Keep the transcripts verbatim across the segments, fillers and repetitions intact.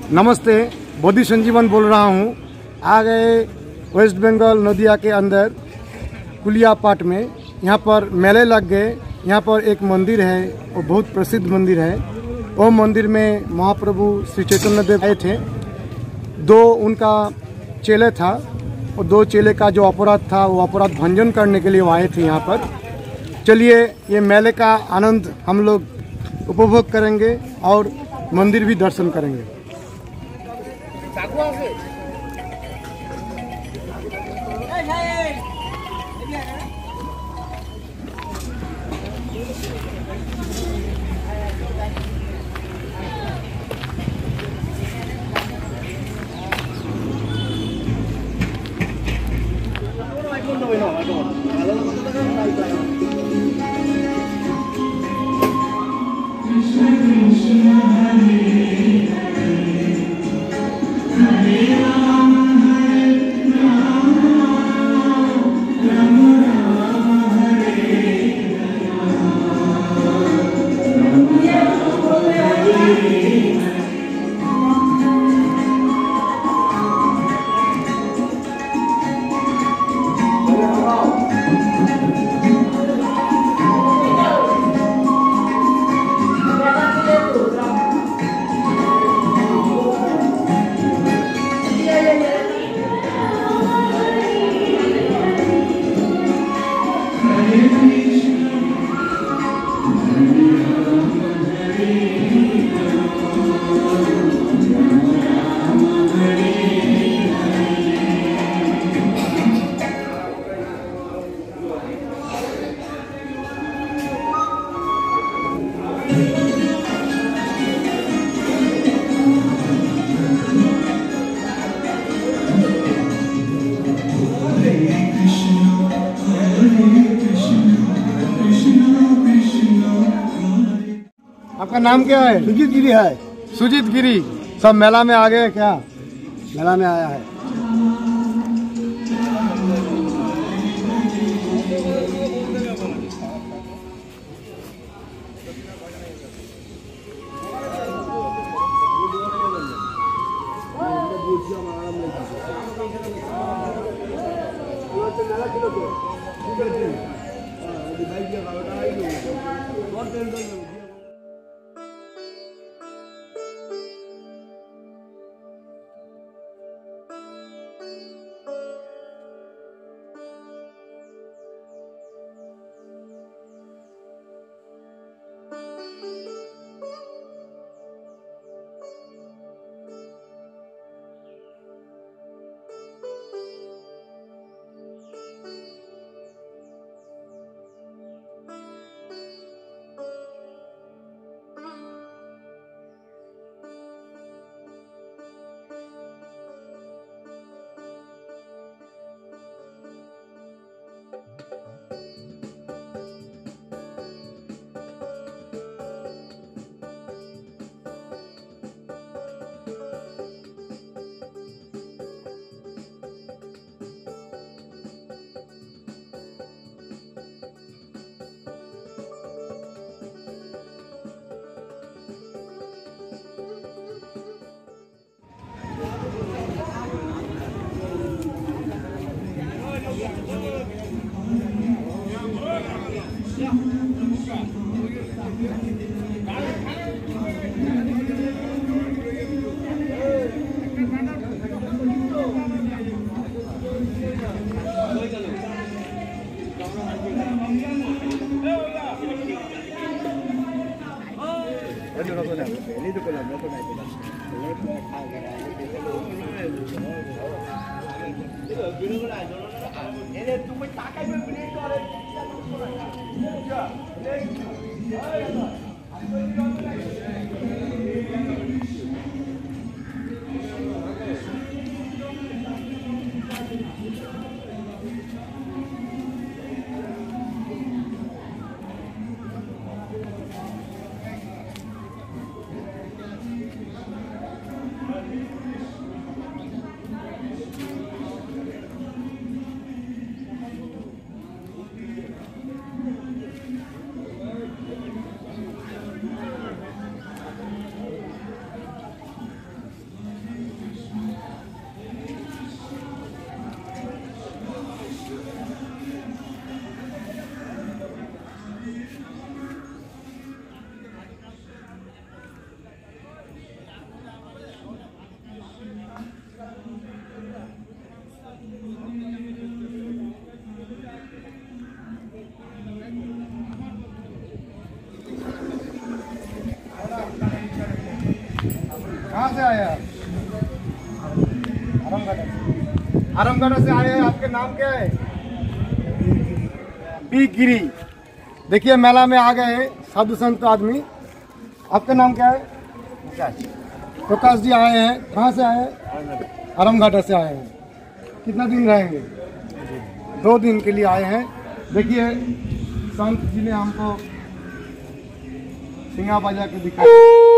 नमस्ते, बोधि संजीवन बोल रहा हूँ। आ गए वेस्ट बंगाल नदिया के अंदर कुलियापाट में। यहाँ पर मेले लग गए। यहाँ पर एक मंदिर है, वो बहुत प्रसिद्ध मंदिर है। वो मंदिर में महाप्रभु श्री चैतन्य देव आए थे। दो उनका चेले था, और दो चेले का जो अपराध था वो अपराध भंजन करने के लिए वो आए थे यहाँ पर। चलिए ये मेले का आनंद हम लोग उपभोग करेंगे और मंदिर भी दर्शन करेंगे। आपका नाम क्या है? सुजीत गिरी है। सुजीत गिरी। सब मेला में आ गए क्या? मेला में आया है। से आए आप? आरामगढ़ से। आरामगढ़ से आए हैं। आपके नाम क्या है? पी गिरी। देखिए मेला में आ गए साधु संत आदमी। आपका नाम क्या है? प्रकाश जी आए हैं। कहाँ से आए हैं? आरामघाटा से आए हैं। कितना दिन रहेंगे? दो दिन के लिए आए हैं। देखिए संत जी ने हमको सिंगा बजा के दिखाया।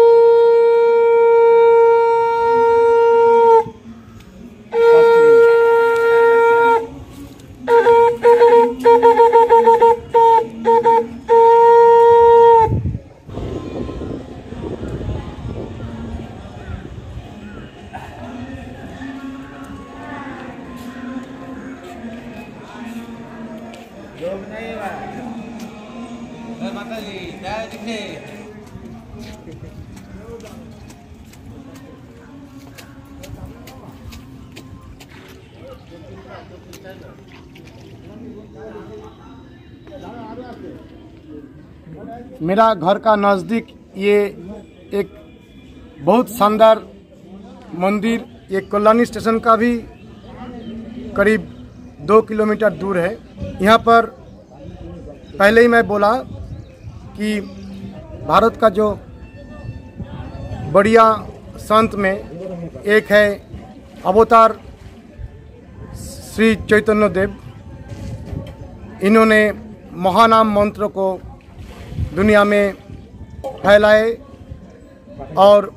मेरा घर का नज़दीक ये एक बहुत शानदार मंदिर, ये कल्याणी स्टेशन का भी करीब दो किलोमीटर दूर है। यहाँ पर पहले ही मैं बोला कि भारत का जो बढ़िया संत में एक है अवतार श्री चैतन्य देव। इन्होंने महानाम मंत्र को दुनिया में फैलाए और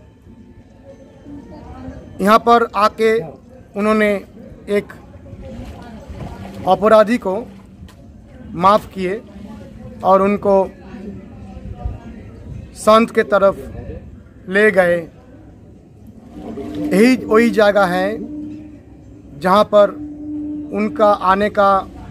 यहाँ पर आके उन्होंने एक अपराधी को माफ़ किए और उनको संत के तरफ ले गए। यही वही जगह है जहाँ पर उनका आने का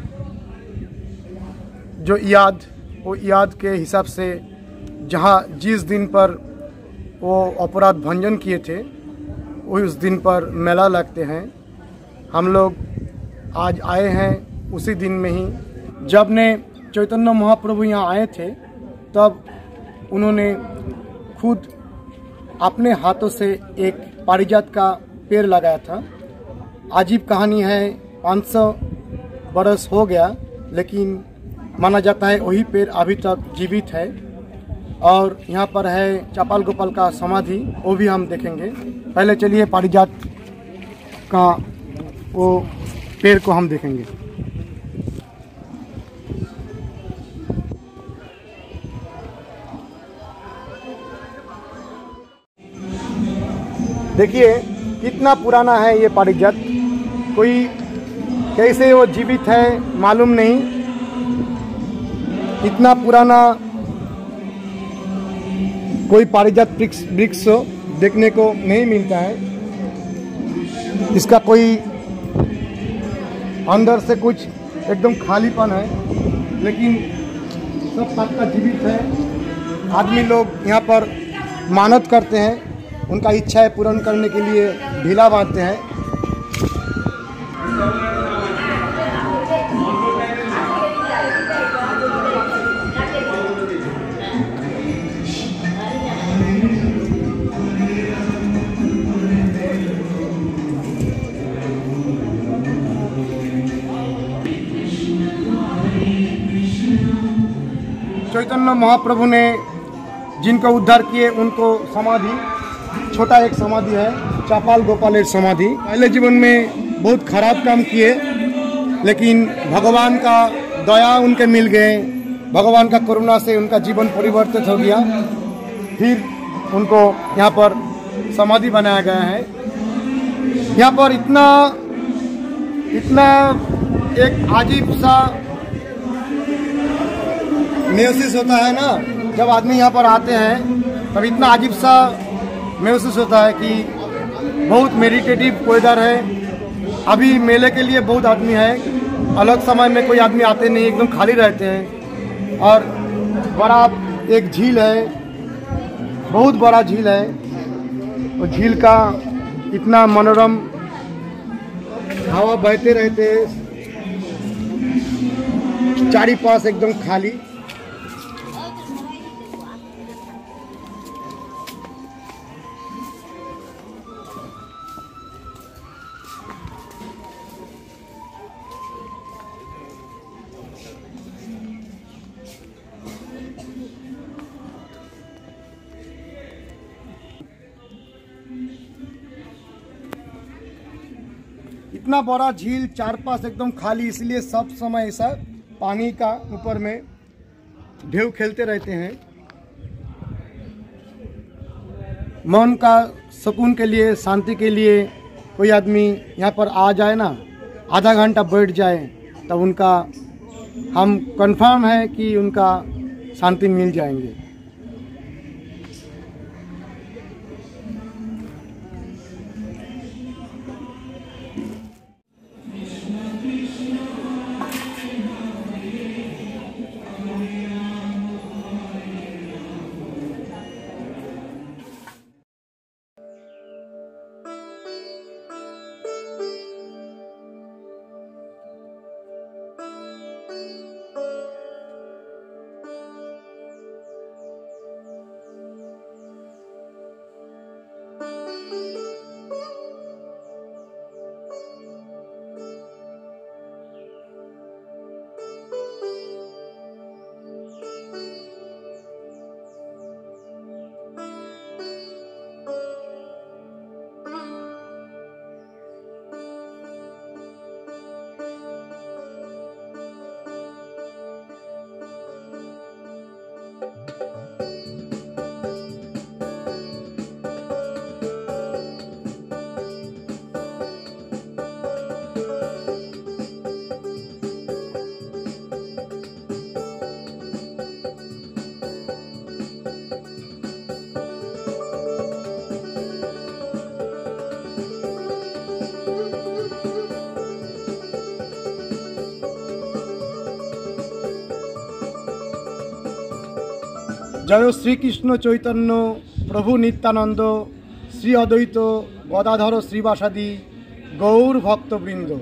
जो याद वो याद के हिसाब से जहाँ जिस दिन पर वो अपराध भंजन किए थे वो उस दिन पर मेला लगते हैं। हम लोग आज आए हैं उसी दिन में ही। जब ने चैतन्य महाप्रभु यहाँ आए थे तब उन्होंने खुद अपने हाथों से एक पारिजात का पेड़ लगाया था। अजीब कहानी है, पाँच सौ बरस हो गया लेकिन माना जाता है वही पेड़ अभी तक जीवित है। और यहाँ पर है चपाल गोपाल का समाधि, वो भी हम देखेंगे। पहले चलिए पारिजात का वो पेड़ को हम देखेंगे। देखिए कितना पुराना है ये पारिजात, कोई कैसे वो जीवित है मालूम नहीं। इतना पुराना कोई पारिजात वृक्ष वृक्ष देखने को नहीं मिलता है। इसका कोई अंदर से कुछ एकदम खालीपन है लेकिन सब पत्ता जीवित है। आदमी लोग यहाँ पर मानत करते हैं, उनका इच्छा है पूर्ण करने के लिए ढीला बांधते हैं। चैतन्य महाप्रभु ने जिनको उद्धार किए उनको समाधि, छोटा एक समाधि है चपाल गोपाल समाधि। पहले जीवन में बहुत खराब काम किए लेकिन भगवान का दया उनके मिल गए, भगवान का करुणा से उनका जीवन परिवर्तित हो गया। फिर उनको यहाँ पर समाधि बनाया गया है। यहाँ पर इतना इतना एक अजीब सा महसूस होता है ना, जब आदमी यहाँ पर आते हैं तब इतना अजीब सा महसूस होता है कि बहुत मेडिटेटिव वेदर है। अभी मेले के लिए बहुत आदमी है, अलग समय में कोई आदमी आते नहीं, एकदम खाली रहते हैं। और बड़ा एक झील है, बहुत बड़ा झील है। और झील का इतना मनोरम हवा बहते रहते, चारी पास एकदम खाली। इतना बड़ा झील, चार पास एकदम खाली, इसलिए सब समय ऐसा पानी का ऊपर में ढेव खेलते रहते हैं। मन का सुकून के लिए, शांति के लिए कोई आदमी यहाँ पर आ जाए ना, आधा घंटा बैठ जाए, तब उनका हम कंफर्म है कि उनका शांति मिल जाएंगे। जय श्री कृष्ण चैतन्य प्रभु नित्यानंद श्री अद्वैत गदाधर श्रीवासादि गौर भक्तवृंद।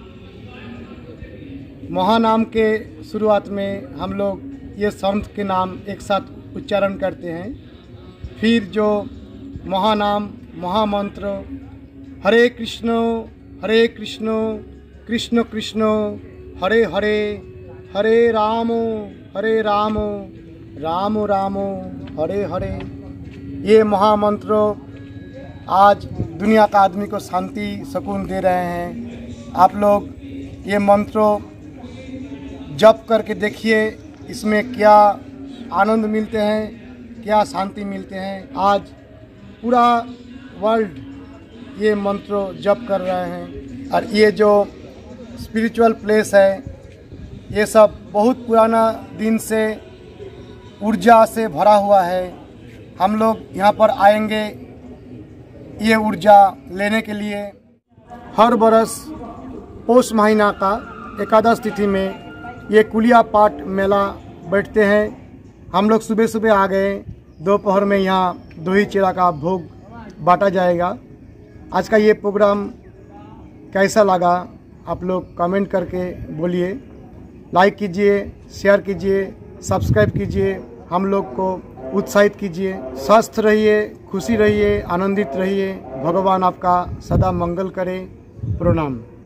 महानाम के शुरुआत में हम लोग ये संत के नाम एक साथ उच्चारण करते हैं। फिर जो महानाम महामंत्र हरे कृष्ण हरे कृष्ण कृष्ण कृष्ण हरे हरे हरे राम हरे राम राम राम हरे हरे, ये महामंत्र आज दुनिया का आदमी को शांति सुकून दे रहे हैं। आप लोग ये मंत्र जप करके देखिए, इसमें क्या आनंद मिलते हैं, क्या शांति मिलते हैं। आज पूरा वर्ल्ड ये मंत्र जप कर रहे हैं। और ये जो स्पिरिचुअल प्लेस है, ये सब बहुत पुराना दिन से ऊर्जा से भरा हुआ है। हम लोग यहाँ पर आएंगे ये ऊर्जा लेने के लिए। हर बरस पौष महीना का एकादश तिथि में ये कुलिया पाट मेला बैठते हैं। हम लोग सुबह सुबह आ गए, दोपहर में यहाँ दही चिड़ा का भोग बांटा जाएगा। आज का ये प्रोग्राम कैसा लगा आप लोग कमेंट करके बोलिए। लाइक कीजिए, शेयर कीजिए, सब्सक्राइब कीजिए, हम लोग को उत्साहित कीजिए। स्वस्थ रहिए, खुशी रहिए, आनंदित रहिए। भगवान आपका सदा मंगल करे। प्रणाम।